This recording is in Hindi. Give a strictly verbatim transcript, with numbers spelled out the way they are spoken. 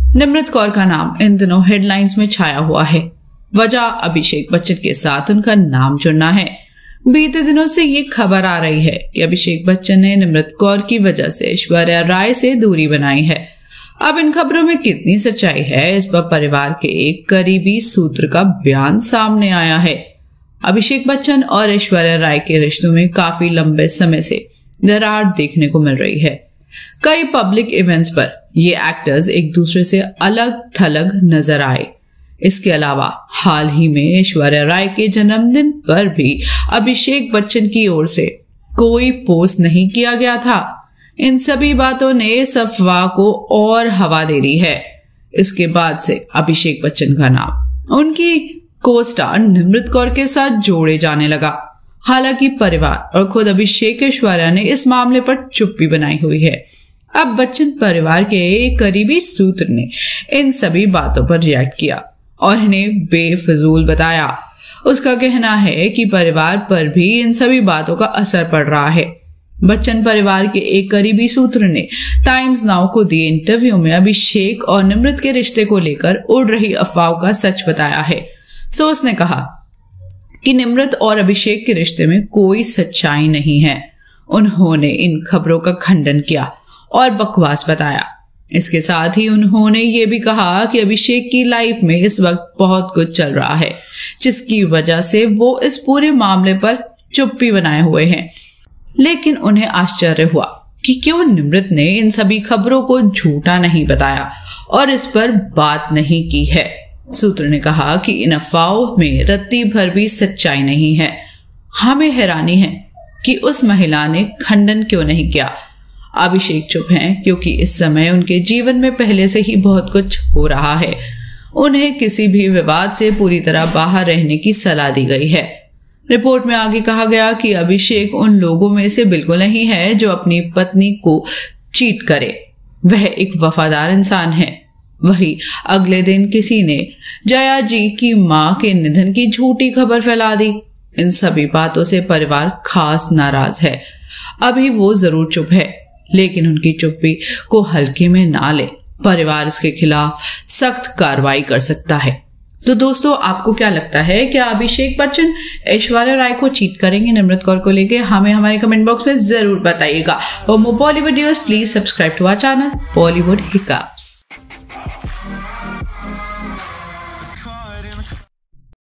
निमृत कौर का नाम इन दिनों हेडलाइंस में छाया हुआ है। वजह अभिषेक बच्चन के साथ उनका नाम जुड़ना है। बीते दिनों से ये खबर आ रही है कि अभिषेक बच्चन ने निमृत कौर की वजह से ऐश्वर्या राय से दूरी बनाई है। अब इन खबरों में कितनी सच्चाई है, इस पर परिवार के एक करीबी सूत्र का बयान सामने आया है। अभिषेक बच्चन और ऐश्वर्या राय के रिश्तों में काफी लंबे समय से दरार देखने को मिल रही है। कई पब्लिक इवेंट्स पर ये एक्टर्स एक दूसरे से अलग थलग नजर आए। इसके अलावा हाल ही में ऐश्वर्या राय के जन्मदिन पर भी अभिषेक बच्चन की ओर से कोई पोस्ट नहीं किया गया था। इन सभी बातों ने इस अफवाह को और हवा दे दी है। इसके बाद से अभिषेक बच्चन का नाम उनकी को स्टार निमृत कौर के साथ जोड़े जाने लगा। हालांकि परिवार और खुद अभिषेक ऐश्वर्या ने इस मामले पर चुप्पी बनाई हुई है। अब बच्चन परिवार के एक करीबी सूत्र ने इन सभी बातों पर रिएक्ट किया और इन्हें बेफिजूल बताया। उसका कहना है कि परिवार पर भी इन सभी बातों का असर पड़ रहा है। बच्चन परिवार के एक करीबी सूत्र ने टाइम्स नाउ को दिए इंटरव्यू में अभिषेक और निमृत के रिश्ते को लेकर उड़ रही अफवाहों का सच बताया है। सो उसने कहा कि निमृत और अभिषेक के रिश्ते में कोई सच्चाई नहीं है। उन्होंने इन खबरों का खंडन किया और बकवास बताया। इसके साथ ही उन्होंने ये भी कहा कि अभिषेक की लाइफ में इस वक्त बहुत कुछ चल रहा है, जिसकी वजह से वो इस पूरे मामले पर चुप्पी बनाए हुए हैं। लेकिन उन्हें आश्चर्य हुआ कि क्यों निमृत ने इन सभी खबरों को झूठा नहीं बताया और इस पर बात नहीं की है। सूत्र ने कहा कि इन अफवाहों में रत्ती भर भी सच्चाई नहीं है। हमें हैरानी है कि उस महिला ने खंडन क्यों नहीं किया। अभिषेक चुप हैं क्योंकि इस समय उनके जीवन में पहले से ही बहुत कुछ हो रहा है। उन्हें किसी भी विवाद से पूरी तरह बाहर रहने की सलाह दी गई है। रिपोर्ट में आगे कहा गया कि अभिषेक उन लोगों में से बिल्कुल नहीं है जो अपनी पत्नी को चीट करे। वह एक वफादार इंसान है। वही अगले दिन किसी ने जया जी की मां के निधन की झूठी खबर फैला दी। इन सभी बातों से परिवार खास नाराज है। अभी वो जरूर चुप है, लेकिन उनकी चुप्पी को हल्के में ना ले। परिवार इसके खिलाफ सख्त कार्रवाई कर सकता है। तो दोस्तों, आपको क्या लगता है, क्या अभिषेक बच्चन ऐश्वर्या राय को चीट करेंगे निमृत कौर को लेके? हमें हमारे कमेंट बॉक्स में जरूर बताइएगा। For more Bollywood news please subscribe to our channel Bollywood hiccups.